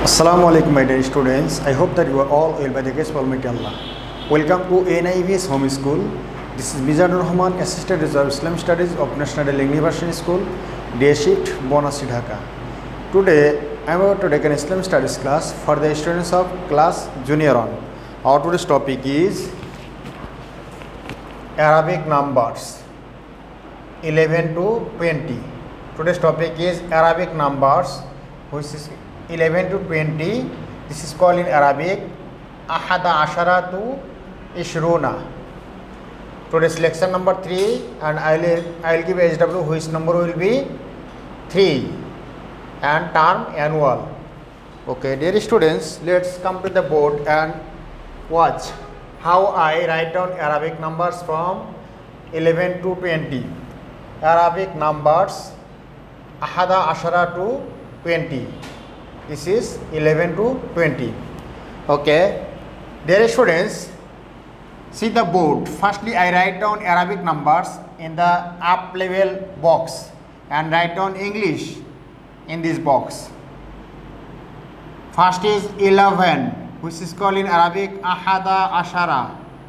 Assalamu alaikum my dear students. I hope that you are all well by the grace of Almighty Allah. Welcome to NIVS Home School. This is Mizanur Rahman, Assistant Reserve Islamic Studies of National University School, Day Shift, Bonasi, Dhaka. Today I am about to take an Islamic Studies class for the students of class Junior on. Our today's topic is Arabic numbers 11 to 20. Today's topic is Arabic numbers, which is 11 to 20. This is called in Arabic Ahada Ashara to Ishruna. Today's lesson number 3, and I will give HW which number will be 3 and term annual. Okay, dear students, let's come to the board and watch how I write down Arabic numbers from 11 to 20. Arabic numbers Ahada Ashara to 20. This is 11 to 20. Okay, dear students, see the board. Firstly, I write down Arabic numbers in the up level box and write down English in this box. First is 11, which is called in Arabic Ahada Ashara.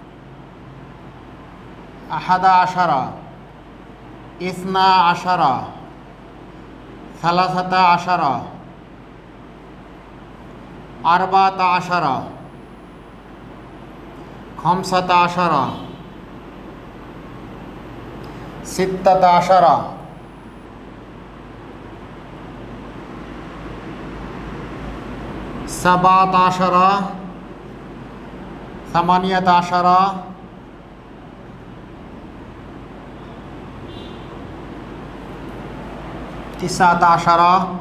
Ahada Ashara, Ithna Ashara, Thalathata Ashara, Arba'ata Ashara, Khamsata Ashara, Sittata Ashara, Sab'ata Ashara, Thamaniyata Ashara, Tis'ata Ashara,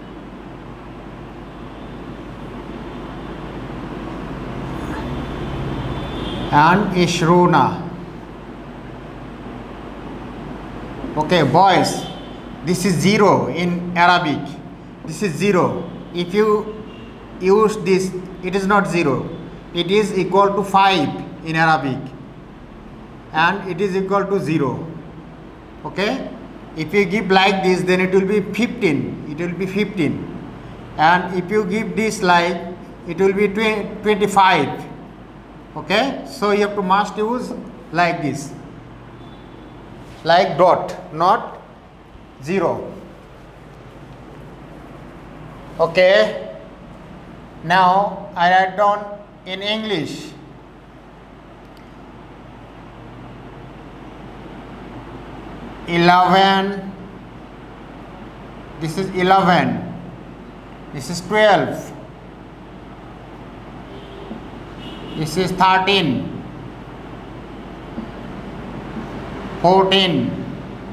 and Ishruna. Okay, boys, this is 0 in Arabic. This is 0. If you use this, it is not 0. It is equal to 5 in Arabic, and it is equal to 0. Okay, if you give like this, then it will be 15. It will be 15. And if you give this like, it will be 25. Okay, so you have to must use like this, like dot, not 0. Okay, now I write down in English. Eleven. This is 11. This is 12. This is 13, 14,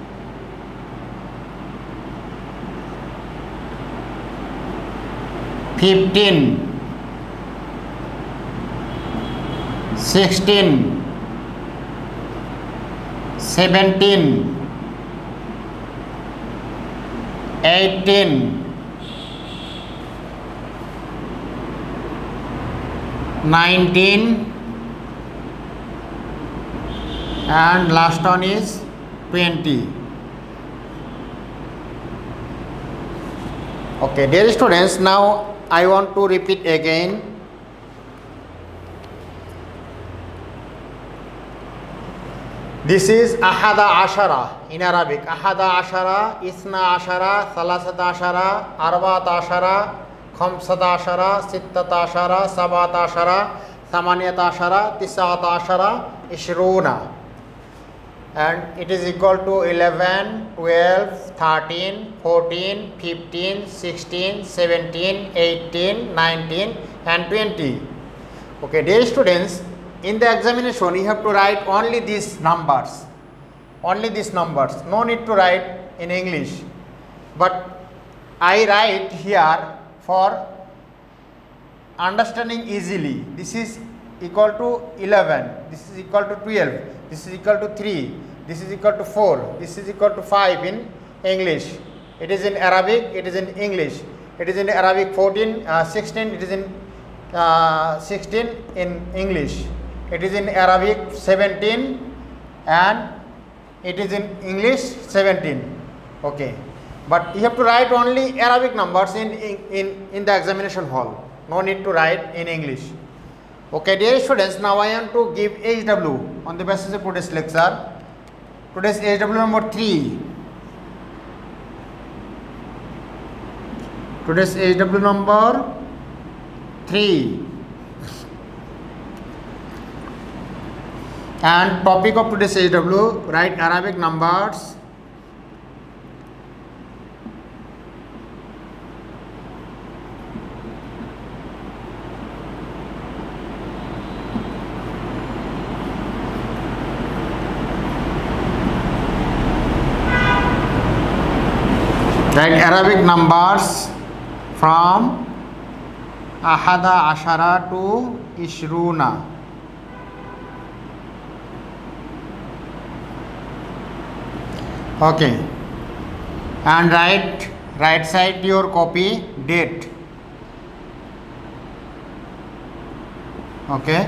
15, 16, 17, 18, 19, and last one is 20. Okay, dear students, now I want to repeat again. This is Ahada Ashara in Arabic. Ahada Ashara, Ithna Ashara, Thalasata Ashara, Arba'ata Ashara, Khamsata Ashara, Sittata Ashara, Sab'ata Ashara, Thamaniyata Ashara, Tis'ata Ashara, Ishruna. And it is equal to 11, 12, 13, 14, 15, 16, 17, 18, 19 and 20. Okay, dear students, in the examination you have to write only these numbers. Only these numbers. No need to write in English. But I write here for understanding easily. This is equal to 11, this is equal to 12, this is equal to 3, this is equal to 4, this is equal to 5 in English. It is in Arabic, it is in English. It is in Arabic 16, it is in 16 in English. It is in Arabic 17 and it is in English 17. Okay. but you have to write only Arabic numbers in the examination hall. No need to write in English. Okay, dear students, now I am to give HW on the basis of today's lecture. Today's HW number 3. Today's HW number 3. And topic of today's HW, write Arabic numbers. Write Arabic numbers from Ahada Ashara to Ishruna. Okay, and right side your copy date. Okay,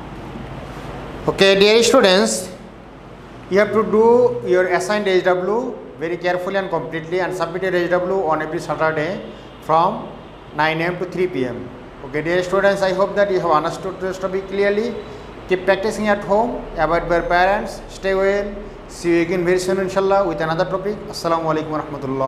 dear students, you have to do your assigned HW very carefully and completely and submit your HW on every Saturday from 9 AM to 3 PM. Okay, dear students, I hope that you have understood this topic clearly. Keep practicing at home, avoid your parents, stay well. See you again very soon inshallah with another topic. Assalamu alaikum warahmatullah.